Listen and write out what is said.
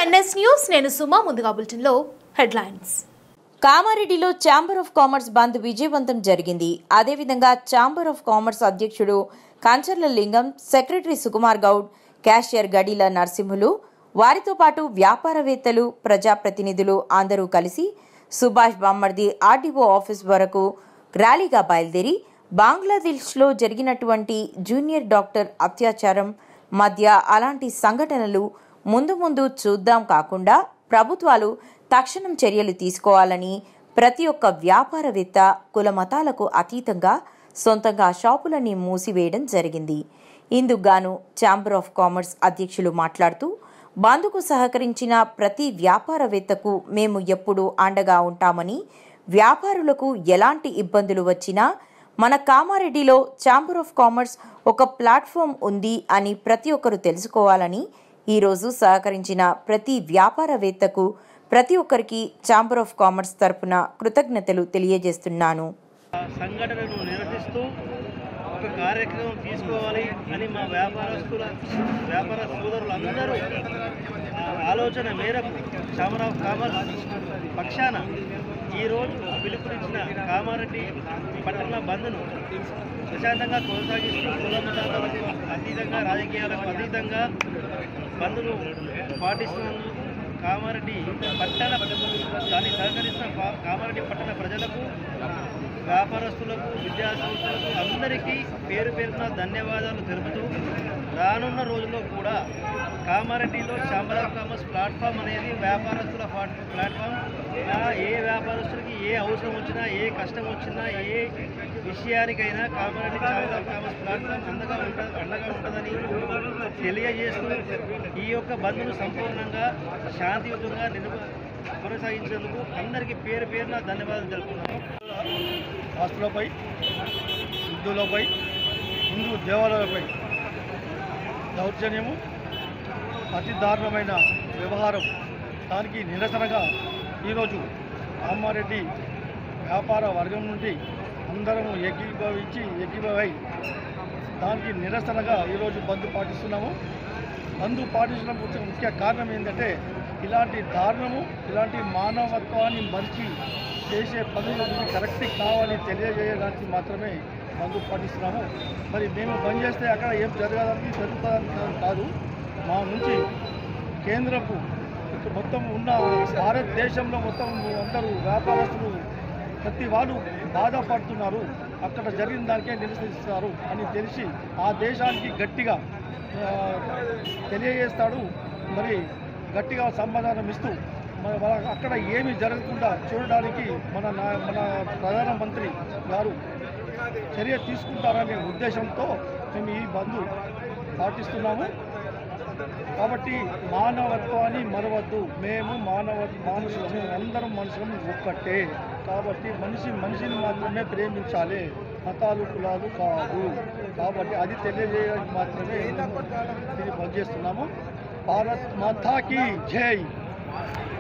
NS news నేను సుమా ముందుగా బులెటిన్లో హెడ్లైన్స్. కామారెడ్డిలో ఛాంబర్ ఆఫ్ కామర్స్ బంద్ విజయవంతం జరిగింది. అదేవిధంగా ఛాంబర్ ఆఫ్ కామర్స్ అధ్యక్షుడు కంచర్ల లింగం, సెక్రటరీ సుకుమార్ గౌడ్, క్యాషియర్ గడిల నరసింహులు, వారితో పాటు వ్యాపారవేత్తలు, ప్రజాప్రతినిధులు అందరూ కలిసి సుభాష్ బామ్మర్ది ఆర్డీఓ ఆఫీస్ వరకు ర్యాలీగా బయలుదేరి బంగ్లాదేశ్లో జరిగినటువంటి జూనియర్ డాక్టర్ అత్యాచారం మధ్య అలాంటి సంఘటనలు ముందు ముందు చూద్దాం కాకుండా ప్రభుత్వాలు తక్షణం చర్యలు తీసుకోవాలని ప్రతి ఒక్క వ్యాపారవేత్త కుల మతాలకు అతీతంగా సొంతంగా షాపులని మూసివేయడం జరిగింది. ఇందుకుగాను ఛాంబర్ ఆఫ్ కామర్స్ అధ్యక్షులు మాట్లాడుతూ బంద్కు సహకరించిన ప్రతి వ్యాపారవేత్తకు మేము ఎప్పుడూ అండగా ఉంటామని, వ్యాపారులకు ఎలాంటి ఇబ్బందులు వచ్చినా మన కామారెడ్డిలో ఛాంబర్ ఆఫ్ కామర్స్ ఒక ప్లాట్ఫామ్ ఉంది అని ప్రతి ఒక్కరూ తెలుసుకోవాలని, ఈరోజు సహకరించిన ప్రతి వ్యాపారవేత్తకు ప్రతి ఒక్కరికి ఛాంబర్ ఆఫ్ కామర్స్ తరపున కృతజ్ఞతలు తెలియజేస్తున్నాను. సంఘటనను నిరసిస్తూ ఒక కార్యక్రమం తీసుకోవాలి అని మా వ్యాపార సోదరులందరూ ఆలోచన మేరకు ఛాంబర్ ఆఫ్ కామర్స్ పక్షాన ఈరోజు పిలుపునిచ్చిన కామారెడ్డి పట్టణ బంద్ను ప్రశాంతంగా కొనసాగిస్తూ కుల మతాలకు అతీతంగా, రాజకీయాలకు అతీతంగా బంద్ను పాటిస్తున్నందుకు కామారెడ్డి పట్టణ దాన్ని సహకరిస్తున్న కామారెడ్డి పట్టణ ప్రజలకు, వ్యాపారస్తులకు, విద్యాసంస్థలకు అందరికీ పేరు పేరున ధన్యవాదాలు తెలుపుతూ రానున్న రోజుల్లో కూడా కామారెడ్డిలో ఛాంబర్ ఆఫ్ కామర్స్ ప్లాట్ఫామ్ అనేది వ్యాపారస్తుల ప్లాట్ఫామ్. ఏ వ్యాపారస్తులకి ఏ అవసరం వచ్చినా, ఏ కష్టం వచ్చినా, ఏ విషయానికైనా Kamareddy chamber of commerce platform అండగా ఉంటుందని తెలియజేస్తూ ఈ యొక్క బంద్ను సంపూర్ణంగా శాంతియుతంగా కొనసాగించేందుకు అందరికీ పేరు పేరున ధన్యవాదాలు తెలుపుతున్నాను. ఆస్తులపై, హిందువులపై, హిందూ దేవాలయాలపై దౌర్జన్యము, అతి దారుణమైన వ్యవహారం, దానికి నిరసనగా ఈరోజు కామారెడ్డి వ్యాపార వర్గం నుండి అందరము ఏకీభవై దానికి నిరసనగా ఈరోజు బంద్ పాటిస్తున్నాము. బంద్ పాటించడం ముఖ్య కారణం ఏంటంటే ఇలాంటి దారుణము, ఇలాంటి మానవత్వాన్ని మరిచి చేసే పనులు కరెక్ట్ కావాలని తెలియజేయడానికి మాత్రమే బంద్ పాటిస్తున్నాము. మరి మేము బంద్ చేస్తే అక్కడ ఏం జరుగుతుందని కాదు, మా నుంచి కేంద్రపు మొత్తం ఉన్న భారతదేశంలో మొత్తం అందరూ వ్యాపారస్తులు ప్రతి వాళ్ళు బాధపడుతున్నారు, అక్కడ జరిగిన దానికే నిరసిస్తారు అని తెలిసి ఆ దేశానికి గట్టిగా తెలియజేస్తాడు. మరి గట్టిగా సమాధానం ఇస్తూ అక్కడ ఏమీ జరగకుండా చూడడానికి మన ప్రధానమంత్రి గారు చర్య తీసుకుంటారనే ఉద్దేశంతో మేము ఈ బంద్ పాటిస్తున్నాము. కాబట్టి మానవత్వాన్ని మరవద్దు, మేము మనుషులము, అందరం మనుషులము ఒక్కటే. కాబట్టి మనిషిని మాత్రమే ప్రేమించాలి, మతాలు కులాలు కాదు. కాబట్టి అది తెలియజేయడానికి మాత్రమే ఇది బంద్ చేస్తున్నాము. భారత్ మాతాకి జై.